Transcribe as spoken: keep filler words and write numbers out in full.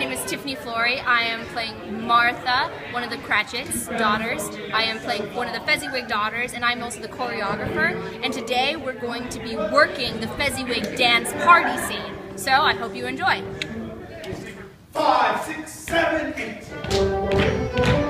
name is Tiffany Flory. I am playing Martha, one of the Cratchit's daughters. I am playing one of the Fezziwig daughters, and I'm also the choreographer. And today we're going to be working the Fezziwig dance party scene. So I hope you enjoy. Five, six, seven, eight.